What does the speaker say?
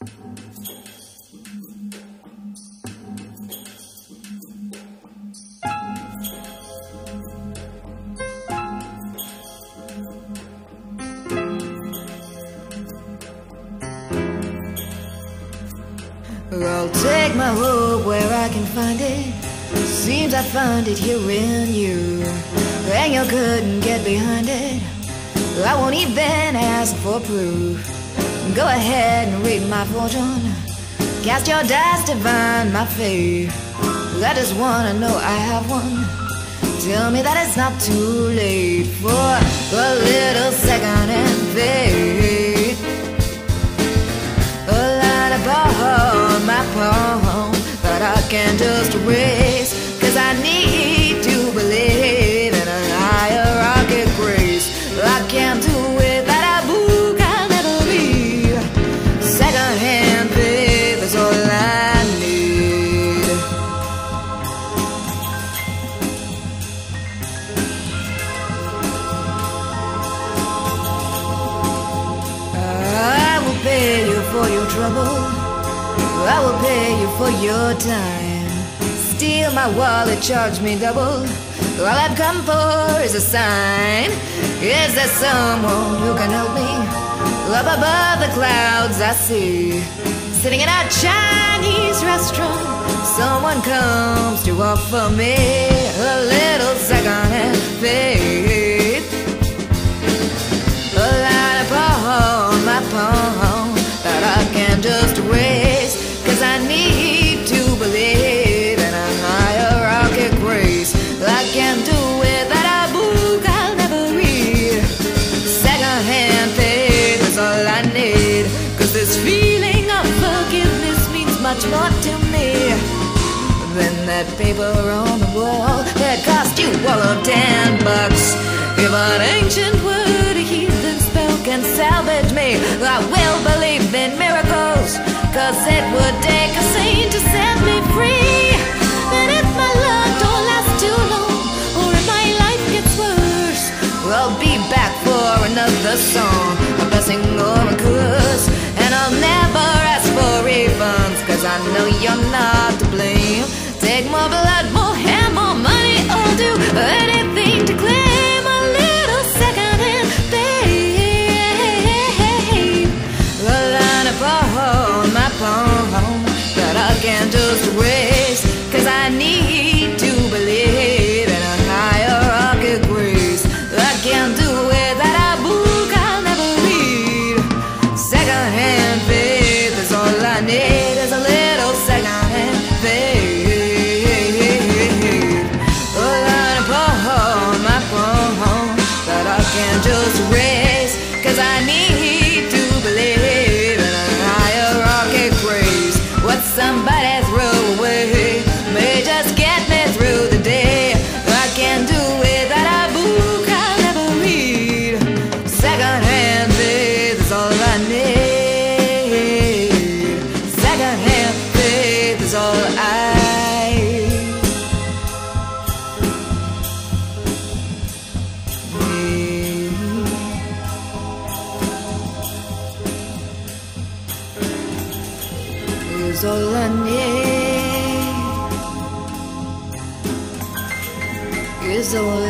I'll take my hope where I can find it. Seems I find it here in you, and you couldn't get behind it. I won't even ask for proof. Go ahead and read my fortune. Cast your dice, divine my fate. I just wanna know I have one. Tell me that it's not too late for a little second-hand faith. A line upon my palm that I can just erase, 'cause I need to believe in a hierarchic grace. I can't do without a book, I'll never read. Second-hand faith is all I need. I will pay you for your trouble. I will pay you for your time. Steal my wallet, charge me double. All I've come for is a sign. Is there someone who can help me? Up above the clouds I see, sitting in a Chinese restaurant, someone comes to offer me a little second-hand faith. A line upon my palm that I can just erase, 'cause I need to believe in a hierarchic grace. I can't do without a book I'll never read. Second-hand faith is all I need, 'cause this feeling of forgiveness means much more to me than that paper on the wall that cost you all of $10. If an ancient word, a heathen spell can salvage me, I will believe in miracles, 'cause it would take a saint to set me free. And if my luck don't last too long, or if my life gets worse, I'll be back for another song, a blessing or a curse. And I'll never ask for refunds, 'cause I know you're not to blame. Take more blood, more hair, more money, I'll do anything to claim a little second-hand faith. A line upon my palm that I can't just erase, 'cause I need to believe in a hierarchic grace. I can't do without a book I'll never read. Second-hand faith is all I need, is a little second-hand faith. A line upon my palm that I can't just erase, 'cause I need to believe in a hierarchic grace. What somebody threw away may just get me through the day. I can't do without a book I'll never read. Second-hand faith is all I need. Second-hand faith is all I need. Is all I need. Is all